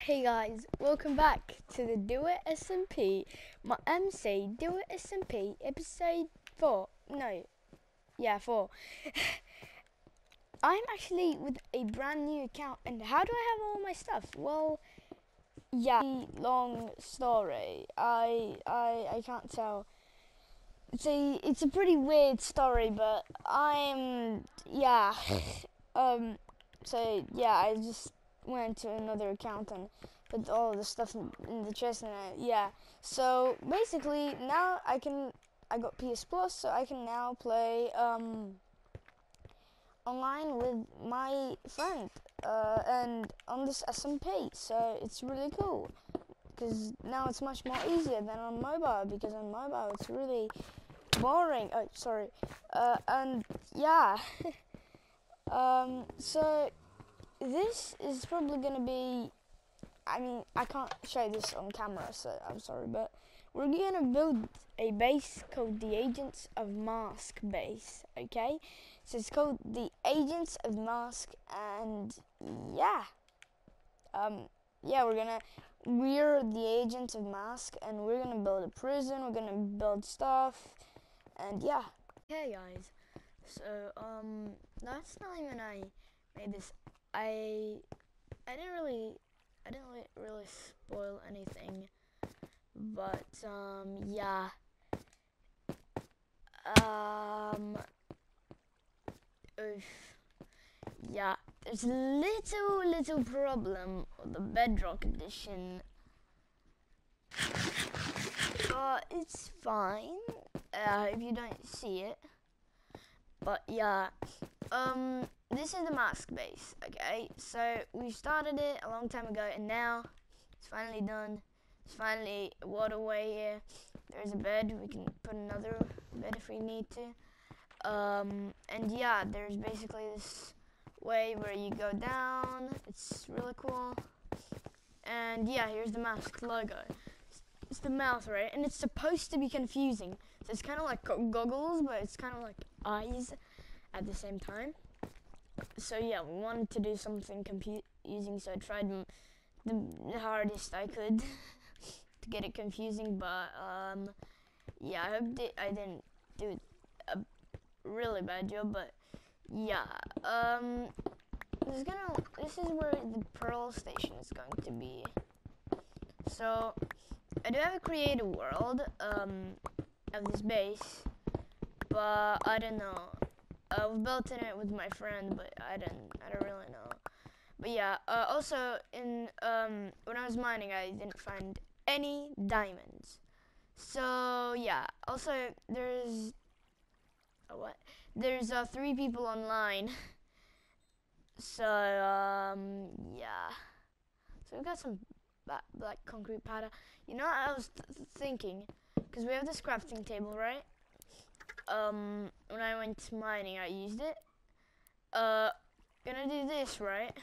Hey guys, welcome back to the Do It SMP, my MC Do It SMP episode 4. No, yeah, 4. I'm actually with a brand new account, and how do I have all my stuff? Well, yeah, long story. I can't tell. It's a pretty weird story, but I just went to another account and put all the stuff in the chest, and so basically now I got PS Plus, so I can now play online with my friend and on this SMP, so it's really cool because now it's much more easier than on mobile, because on mobile it's really boring. Oh, sorry. And yeah. So this is probably gonna be, I can't show this on camera, so I'm sorry, but we're gonna build a base called the Agents of Mask base, okay? So it's called the Agents of Mask, and we're the Agents of Mask, and we're gonna build a prison, we're gonna build stuff, and yeah. Okay guys, so last time when I made this, I didn't really spoil anything, but there's a little problem with the Bedrock edition, but it's fine if you don't see it. But yeah, this is the mask base, okay? So we started it a long time ago, and now it's finally done. It's finally a waterway here. There's a bed. We can put another bed if we need to. And yeah, there's basically this way where you go down. It's really cool. And yeah, here's the mask logo. It's the mouth, right? And it's supposed to be confusing. So it's kind of like goggles, but it's kind of like eyes at the same time. So yeah, we wanted to do something confusing, so I tried the hardest I could to get it confusing, but yeah, I hope I didn't do a really bad job, but yeah, this is where the Pearl Station is going to be. So I do have a creative world of this base, but I don't know. I've built in it with my friend, but I don't really know. But yeah, also in when I was mining, I didn't find any diamonds. So yeah, also there's There's 3 people online. So yeah. So we got some black concrete powder. You know, I was thinking, because we have this crafting table, right? When I went mining, I used it. Gonna do this, right?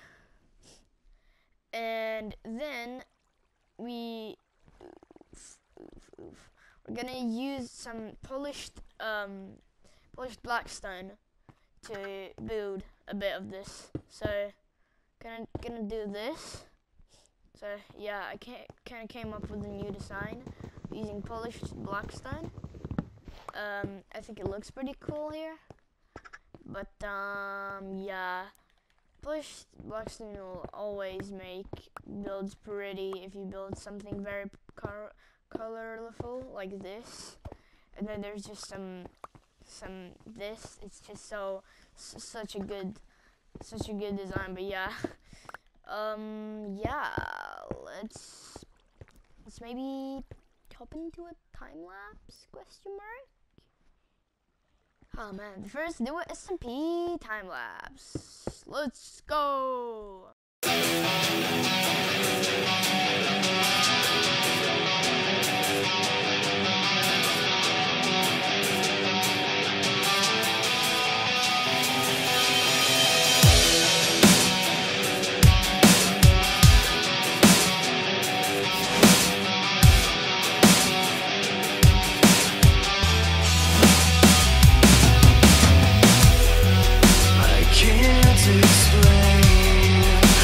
And then we're gonna use some polished blackstone to build a bit of this. So gonna do this. So yeah, I kind of came up with a new design using polished blackstone. I think it looks pretty cool here, but yeah, polished blackstone will always make builds pretty if you build something very colorful like this. And then there's just this. It's just such a good design. But yeah, let's maybe hop into a time lapse ? Oh man, the first Do It SMP time lapse. Let's go. Explain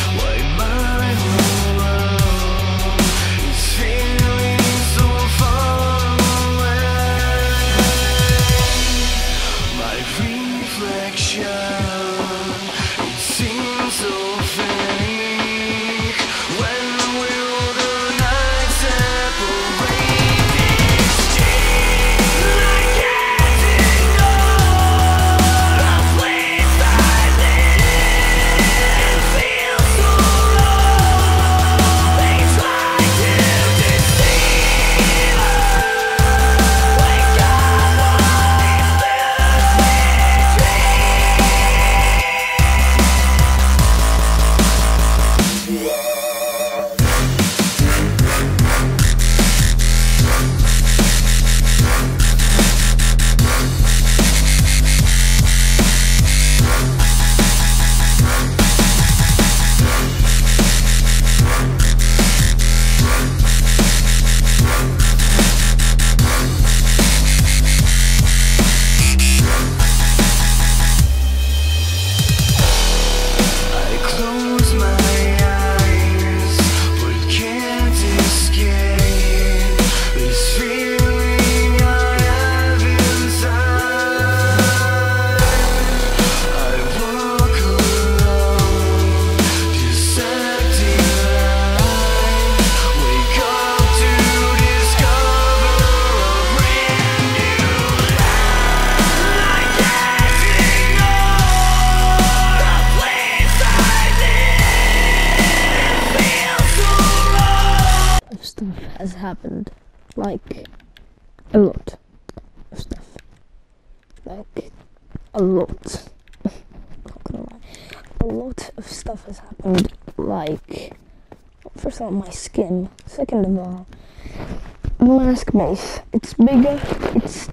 stuff has happened. Like, a lot of stuff. Like, a lot. Not gonna lie. A lot of stuff has happened. Like, first of all, my skin. Second of all, the mask base. It's bigger. It's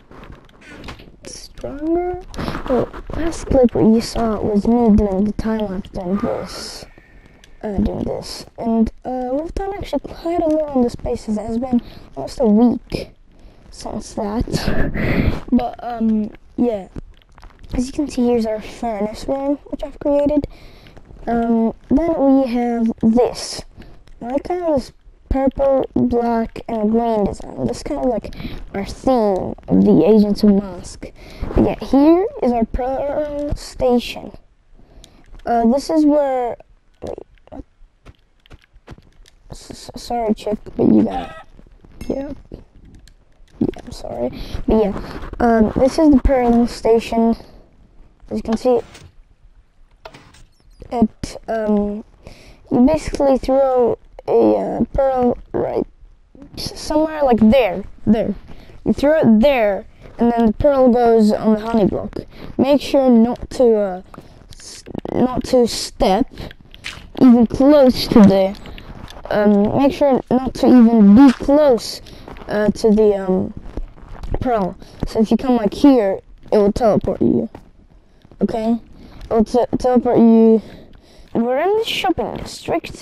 stronger. Well, last clip where you saw it was me doing the time lapse doing this. And we've done actually quite a lot on the spaces. It has been almost a week since that. But yeah, as you can see, here's our furnace room, which I've created. Then we have this. I like kind of this purple, black, and green design. This is kind of like our theme of the Agents of Mask. But yeah, here is our Pearl Station. This is where... Wait, what? Sorry, chick, but you got it. Yeah. Yeah, I'm sorry. But yeah, this is the Pearl Station. As you can see, you basically throw a pearl right somewhere like there. You throw it there, and then the pearl goes on the honey block. Make sure not to step even close to the. Make sure not to even be close to the pearl. So if you come like here, it will teleport you. Okay, it will teleport you. We're in the shopping district.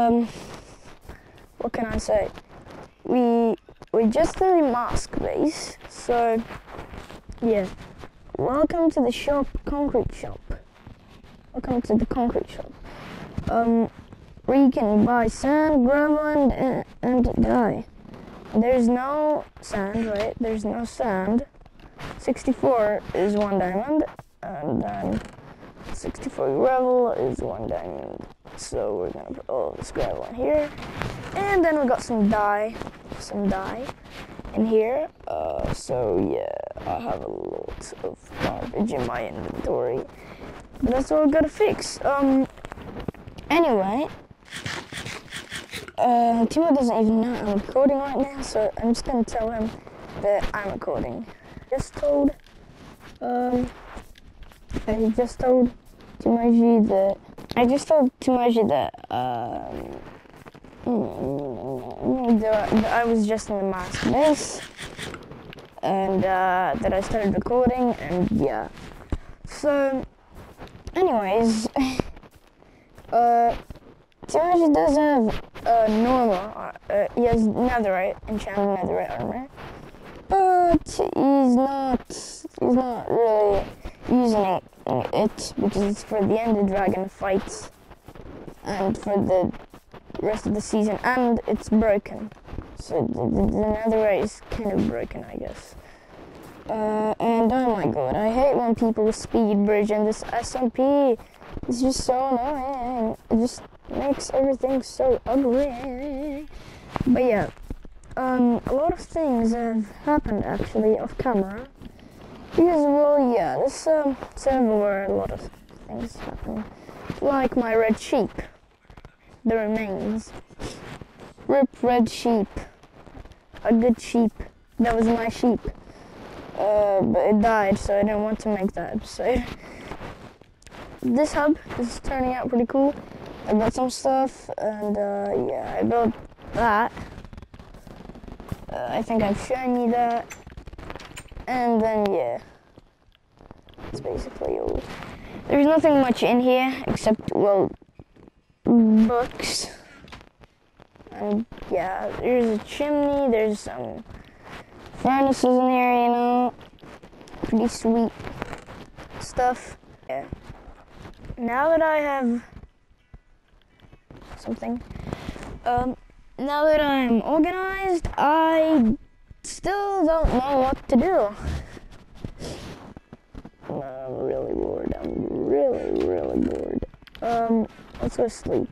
What can I say? We just in the mask base, so yeah. Welcome to the shop, concrete shop. Welcome to the concrete shop. Where you can buy sand, gravel, and dye. There's no sand, right? There's no sand. 64 is 1 diamond, and then 64 gravel is 1 diamond. So we're gonna put all this gravel in here, and then we got some dye in here. So yeah, I have a lot of garbage in my inventory, but that's all I gotta fix. Anyway, Timo doesn't even know I'm recording right now, so I'm just gonna tell him that I'm recording. I just told Timaji that I was just in the mask base, and that I started recording, and yeah. So, anyways, Timaji does have normal. He has netherite, enchanted netherite armor, but he's not really using it because it's for the Ender Dragon fights and for the rest of the season, and it's broken. So the netherite is kind of broken, I guess. And oh my god, I hate when people speed bridge in this SMP. It's just so annoying. It just makes everything so ugly. But yeah, a lot of things have happened actually off camera. Because, well, yeah, this server where a lot of things happen. Like my red sheep. The remains. Rip red sheep. A good sheep. That was my sheep. But it died, so I didn't want to make that episode. This hub is turning out pretty cool. I built some stuff, and yeah, I built that. I think I've shown you that. And then, yeah, that's basically all. There's nothing much in here except, well, books. And yeah, there's a chimney, there's some furnaces in here, you know, pretty sweet stuff. Yeah. Now that I have something, now that I'm organized, I still don't know what to do. I'm really bored. I'm really bored. Let's go sleep.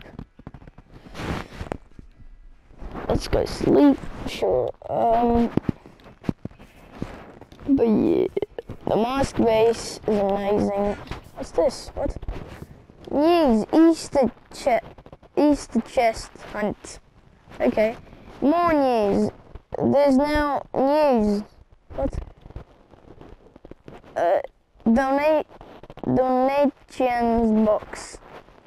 Let's go sleep. Sure. But yeah, the mask base is amazing. What's this? What? Use Easter chest hunt. Okay. More news. There's now news. What? Donations box.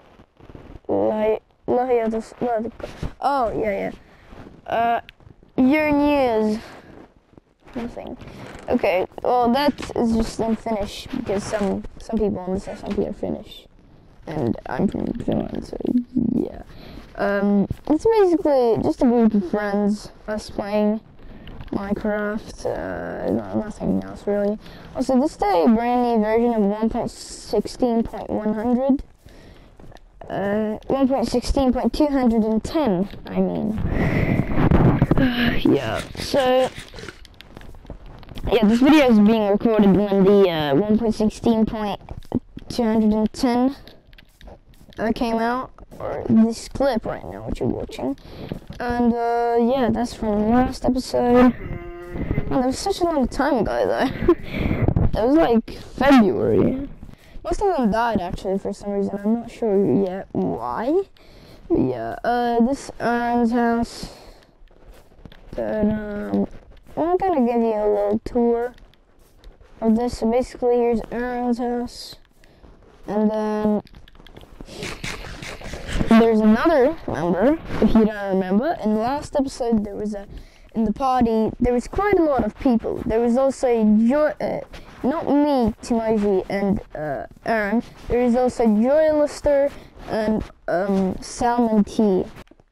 Oh, yeah. Your news. Nothing. Okay, well that is just unfinished because some people on this SMP are Finnish. And I'm from Finland, so yeah. It's basically just a group of friends, us playing Minecraft, nothing else really. Also, this is a brand new version of 1.16.100. 1.16.210, I mean. Yeah, so, yeah, this video is being recorded when the 1.16.210 came out, or this clip right now, which you're watching. And, yeah, that's from the last episode. Oh, that was such a long time ago, though. That was like February. Most of them died, actually, for some reason. I'm not sure yet why. But yeah, this Aaron's house. Then, I'm gonna give you a little tour of this. So basically, here's Aaron's house. And then there's another member, if you don't remember. In the last episode, in the party, there was quite a lot of people. There was also not me, Timoji, and Aaron. There is also Joy Lister and Salmon T.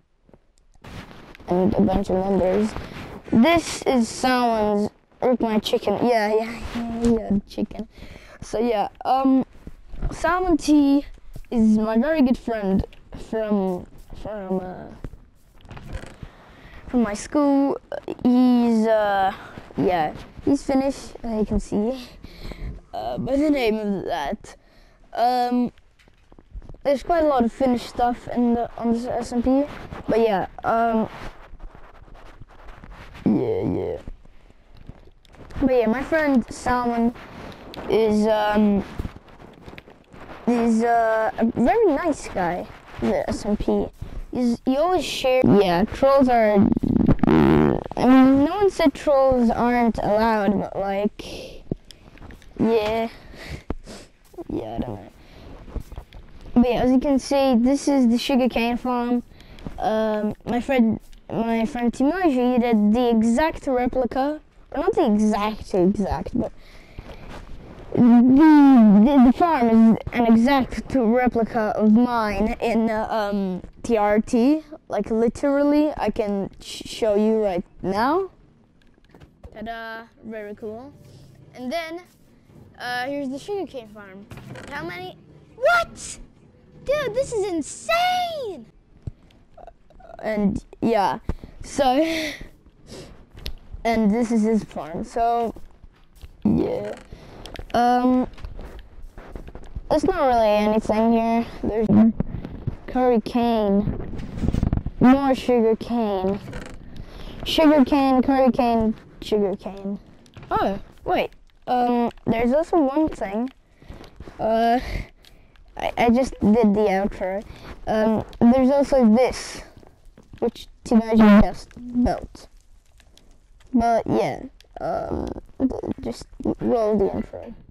And a bunch of members. This is Salmon's, or my chicken. Yeah, chicken. So yeah, Salmon T is my very good friend from my school. He's he's Finnish, as you can see by the name of that. There's quite a lot of Finnish stuff on this SMP, but yeah, But yeah, my friend Salmon is a very nice guy. The SMP. He always shares. Yeah, trolls are. I mean, no one said trolls aren't allowed, but like, yeah, I don't know. But yeah, as you can see, this is the sugarcane farm. My friend Timoji did the exact replica, or not the exact, but the farm is an exact replica of mine in TRT. Like literally, I can show you right now. Ta-da! Very cool. And then here's the sugarcane farm. How many? What? Dude, this is insane! And yeah, so and this is his farm. So yeah. There's not really anything here. There's curry cane, more sugar cane, curry cane, sugar cane. Oh, wait. There's also one thing. I just did the outro. There's also this, which Timoji just built. But yeah, just roll the intro.